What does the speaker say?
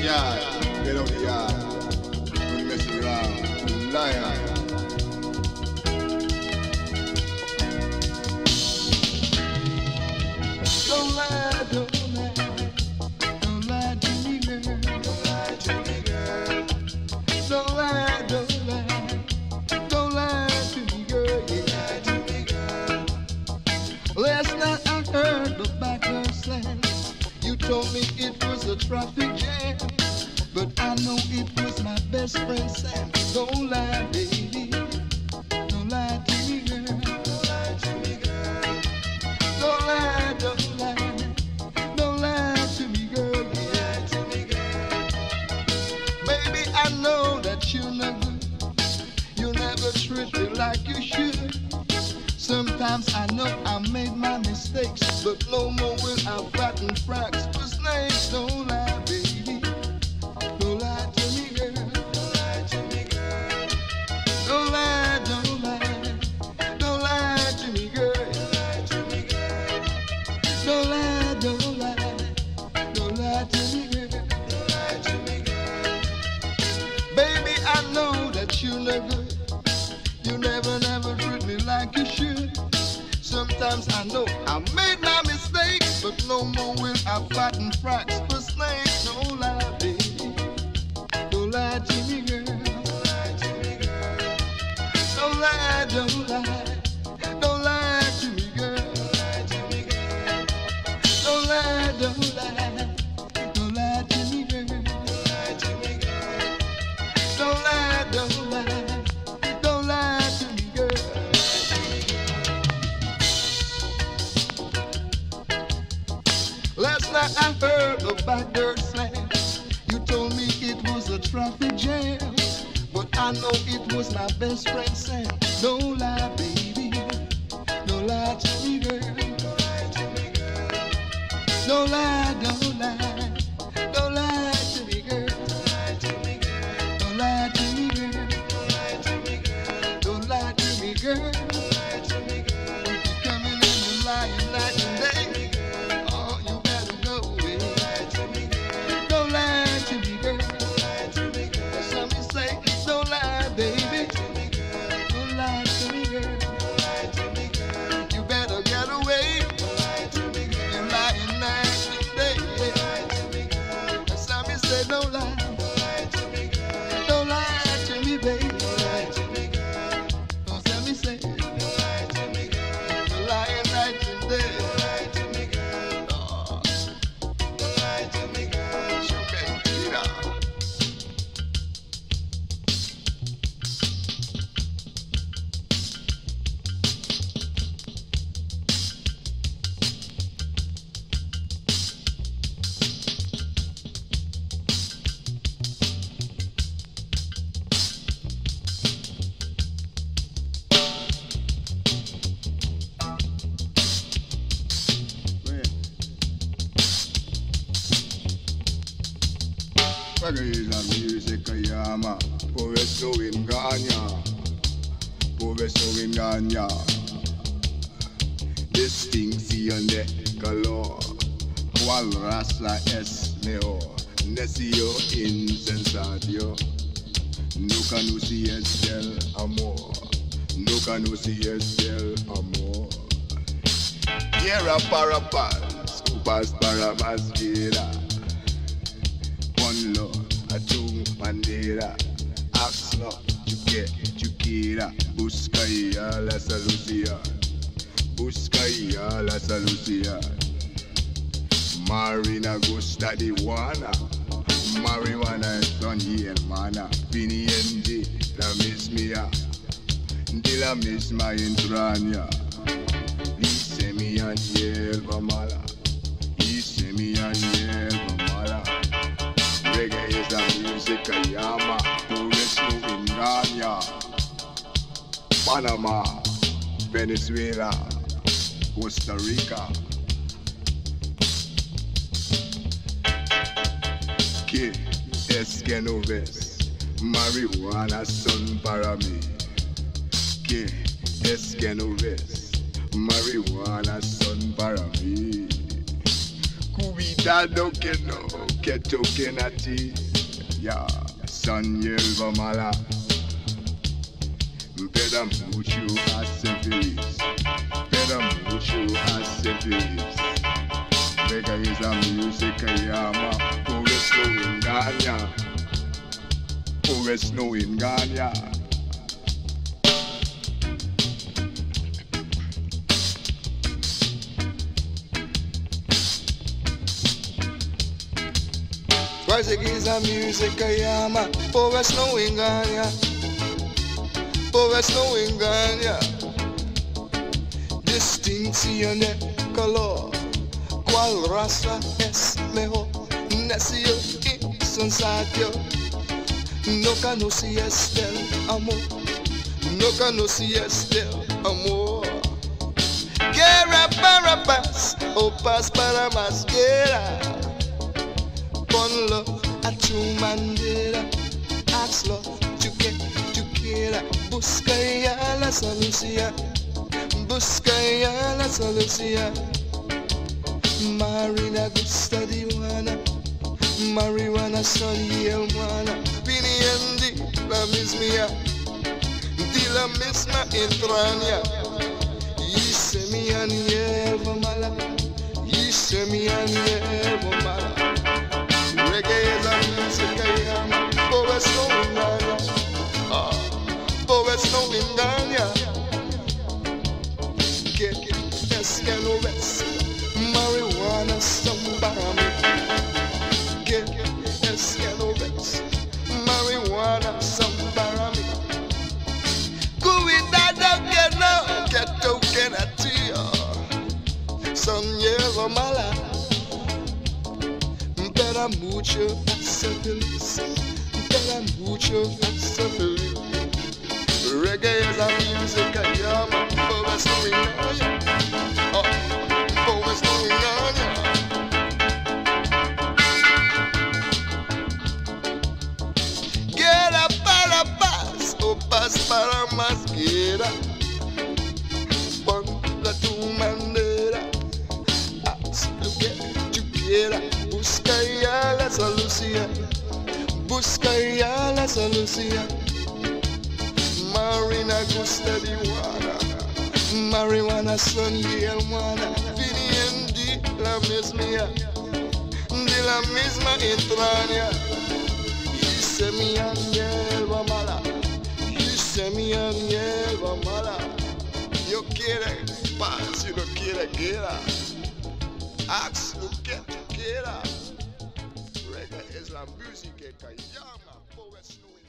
yard, get out the yard. Don't mess around, lion. Don't lie, don't lie, don't lie to me, girl. Don't lie to me, girl. Don't lie, don't lie, don't lie to me, girl. Yeah, lie to me, girl. Last night I heard the backer slang. You told me it was a traffic jam, but I know it was my best friend Sam. Don't lie, baby. Don't lie to me, girl. Don't lie to me, girl. Don't lie, don't lie. Don't lie to me, girl. Lie to me, girl. Baby, I know that you're not good. You never treat me like you should. Sometimes I know I made my mistakes, but no more will I fight and practice for snakes. Don't lie, baby. Don't lie to me, girl. Don't lie to me, girl. Don't lie, don't lie. Don't lie to me, girl. Don't lie to me, girl. Don't lie, don't lie. Don't lie to me, girl. Don't lie to me, girl. Baby, I know that you're not good. You never treat me like you should. Sometimes I know I made my mistakes, but no more will I fight and practice for snakes. Don't lie, baby. Don't lie to me, girl. Don't lie to me, girl. Don't lie, don't lie. Don't lie to me, girl. Don't lie to me, girl. Don't lie, don't lie. Don't lie to me, girl. Don't lie to me, girl. Don't lie, don't lie. Don't lie to me, girl. Last night I heard the backdoor slam. You told me it was a traffic jam, but I know it was my best friend Sam. Don't lie, baby. Don't lie to me, girl. Don't lie to me, girl. Don't lie, don't lie. Don't lie to me, girl. Don't lie to me, girl. Don't lie to me, girl. Don't lie to me, girl. Don't lie to me, girl. Don't lie to me, girl. You're coming in and lying night and day. Oh, you better go away. Don't lie to me, girl. Don't lie to me, girl. Don't lie to me, girl. Some say, don't lie, baby. Don't lie to me, girl. Don't lie to me, girl. You better get away. Don't lie to me, girl. You're lying night and day. Don't lie to me, girl. Some say, don't lie. Don't lie to me, girl. Don't lie to me, baby. Don't lie to me, girl. Don't some say, don't lie to me, girl. You're lying night and day. Don't lie to me, girl. Oh. Don't lie to me, girl. Sugar, get up. Pagaiza music yama, povesto inganya, povesto inganya. Distinzione calor, qual raza es mejor, necio insensato. Nunca no si es del amor, nunca no si es del amor. Tierra para paz, scupas para más vida. One love, a two bandera. Ask not to get you quiera. Busca ya la solución. Busca ya la solución. Marina gusta de Juana. Marijuana es don y hermana. Viniente la misma. De la misma entraña. Dice mi hierba mala. Dice mi hierba mala. Reggae is la música llama, puresto engaña. Panamá, Venezuela, Costa Rica. ¿Qué es que no ves? Marihuana son para mí. ¿Qué es que no ves? Marihuana son para mí. Cuidado que no que toquen a ti, ya, son hierba mala. Peda mucho a ser feliz, peda mucho a ser feliz. Vega esa música llama, pues no engaña, pues no engaña. Pues esa música llama, pues no engaña, pues no engaña. Distinción de color, cuál raza es mejor. Nació insensato, no conocías del amor, no conocías del amor. Guerra para paz, o paz para más guerra. Ponlo a tu manera, hazlo tú que tú quieras. Busca ya la solución, busca ya la solución. Marina gusta de Juana, marihuana son y el Juana. Viniendo la misma, de la misma entraña. Y se me hierba mala, y se me hierba mala. Reggae es la música llama, pobres no engaña, pobres no engaña. ¿Qué es que no ves? Marihuana son para mí. ¿Qué es que no ves? Marihuana son para mí. Cuidado que toquen a ti, son hierba mala. Peda mucho a ser feliz, peda mucho a ser feliz. Reggae es la música llama, pobres no engaña, pobres no engaña. Guerra para paz, o paz para más guerra. Ponla tu manera, haz lo que tú quieras. Busca ya la solución, busca ya la solución. Marina gusta de Juana, marihuana son y el Juana. Viniendo de la misma entraña. Y se me hierba mala, y se me hierba mala. Yo quiero paz, yo no quiero guerra. Haz lo que tú quieras. Reggae es la música que llama, pobres no